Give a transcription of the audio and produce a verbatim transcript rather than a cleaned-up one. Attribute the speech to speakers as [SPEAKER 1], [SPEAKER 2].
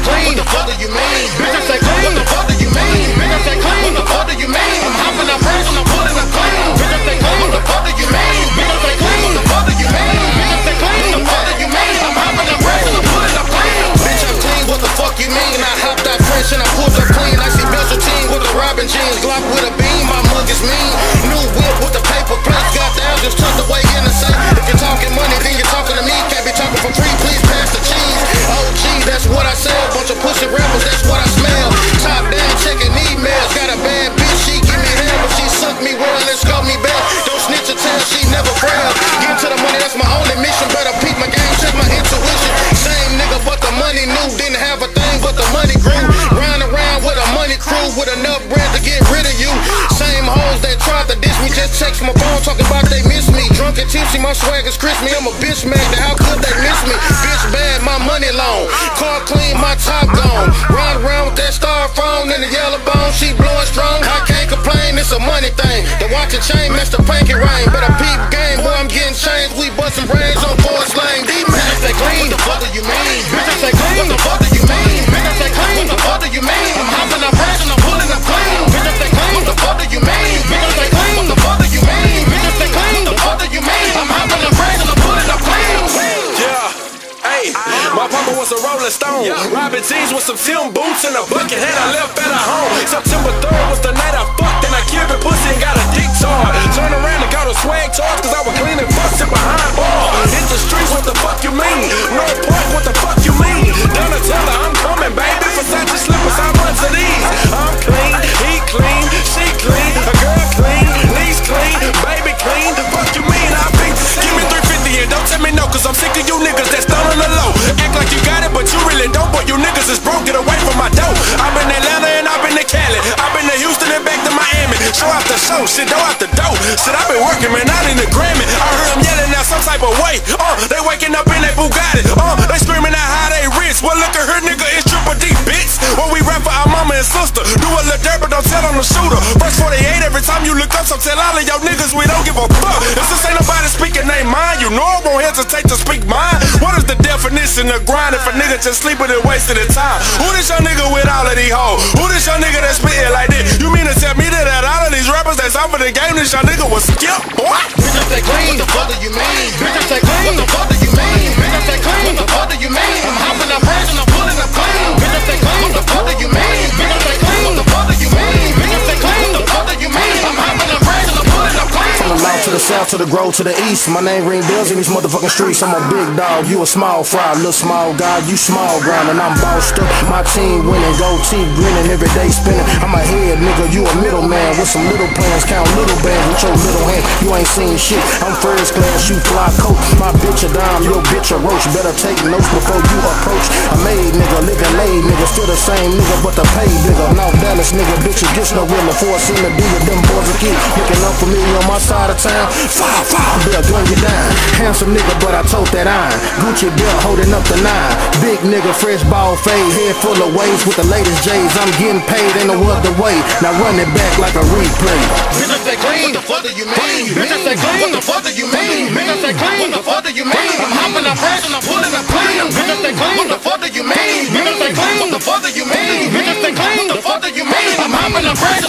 [SPEAKER 1] clean. What the fuck do you mean? Bitch, I say clean. What the fuck do you mean? Bitch, I say clean. What the fuck do you mean? I'm hopping up fresh and I'm pulling up clean. Bitch, I say clean. What the fuck do you mean? Bitch, I say clean. What the fuck do you mean? Bitch, I say clean. What the fuck do you mean? I'm hopping up fresh and I'm pulling up clean. Bitch, I'm clean. What the fuck you mean? I hopped out fresh and I pulled up clean. I see Bessel team with the Robin jeans, Glock with a beam. My mug is mean. New whip with the paper plate. Got the just tucked away in the safe. If you're talking money, then you're talking to me. Can't be talking for free. Please pass the cheese. O G, that's what I sell. Bunch of pussy rappers, that's what I smell. Top down, checking emails. Got a bad bitch, she give me hell, but she suck me well and scope me back. Don't snitch or tell, she never frail. Get to the money, that's my only mission. Better peep my game, check my intuition. Same nigga, but the money new. Didn't have a thing, but the money grew. Round around with a money crew, with enough bread to get rid of you. Same hoes that tried to diss me, just text my phone talking about they miss me. Drunk and tipsy, my swag is crispy. I'm a bitch magnet, how could they miss me? Bitch bad, my money long. Car clean, my top gone. Ride around with that styrofoam and the yellow bone. She blowing strong, I can't complain, it's a money thing. The watch and chain match the pinky ring. Better peep game, boy, I'm getting changed. We bustin' brains on Forest Lane. D-Man, bitch, I say clean. What the fuck do you mean? Bitch, I say clean. What the fuck do you mean? Bitch, I say clean. What the fuck do you mean? I'm hopping up fresh and I'm pulling up clean. Bitch, I say clean. What the fuck do you mean? Bitch, I say clean. What the fuck do you mean? Bitch, I say clean. What the fuck do you mean? I'm hopping up fresh and I'm pulling up clean.
[SPEAKER 2] Yeah. Hey, my papa was a Rolling Stone. Robin jeans with some Tim boots and a bucket hat. I left at home. September third was the night I fucked and I killed the pussy and got a dick charge. Turn around and got a swag charge cause I was cleaning busted behind bars. Hit the streets, what the fuck you mean? No point, what the fuck you mean? Donatella, I'm coming, baby. Versace slippers, I run to these. I'm clean, he clean, she clean, a girl clean, knees clean, baby clean. The fuck you mean? I think give me three fifty and don't tell me no cause I'm sick of you niggas that's on the low. Act like you got it, but you really don't. But you niggas is broke, get away from my dough. I've been to Atlanta and I've been to Cali. I've been to Houston and back to Miami. Show out the show, shit, go out the dough. Shit, I've been working, man, out in the Grammy. I heard them yelling out some type of way. Uh, they waking up in that Bugatti. Uh, they screaming out how they rich. Well, look at her, nigga, it's Triple D, bitch. When we rap for our mama and sister, do a little dirt, but don't tell on the shooter. First forty-eight, every time you look up, so tell all of y'all niggas we don't give a fuck. If this ain't nobody speaking their mind, you know I won't hesitate to speak mine. What is the definition of grind if a nigga just sleeping and wasting the time? Who this your nigga with all of these hoes? Who this your nigga that spittin' like this? You mean to tell me that, that all of these rappers that's out for the game, this your nigga was skip? What?
[SPEAKER 1] Bitch, I say clean. What the fuck do you mean? Bitch, I say clean. What the fuck do you mean? Bitch, I say clean. What the fuck do you mean? I'm hopping up fresh and I'm pulling up clean. Bitch, I say clean. What the fuck do you mean? Bitch, I say clean. What the fuck do you mean? Bitch, I say clean. What the fuck do you mean? I'm hopping up fresh and I'm pulling up clean.
[SPEAKER 3] From the south to the south to the grove to the east, my name ring bells in these motherfucking streets. I'm a big dog, you a small fry, little small guy, you small ground, and I'm bossed up. My team winning, gold teeth grinning, every day spinning. I'm a head nigga, you a middleman with some little plans, count little bands with your little hand. You ain't seen shit. I'm first class, you fly coach. My bitch a dime, your bitch a roach. Better take notes before you approach. A made nigga, living laid nigga, still the same nigga, but the pay bigger. Now Dallas nigga, bitches gets no real before I seem to be with them boys a kid. Looking up for me on my side of town. Fire, fire, bill, gun you down. Handsome nigga, but I tote that iron. Gucci bill holding up the nine. Big nigga, fresh ball fade, head full of waves with the latest J's. I'm getting paid, ain't no other way. Now run it back like a replay.
[SPEAKER 1] Bitch, I say clean. What the fuck do you mean? Bitch, I say clean. What the fuck do you mean? Bitch, I say clean. What the fuck do you mean? I'm hopping up fresh and I'm pulling up clean. Bitch, I say clean. What the fuck do you mean? Bitch, I say clean. What the fuck do you mean? Bitch, I say clean. What the fuck do you mean? I'm hopping up fresh.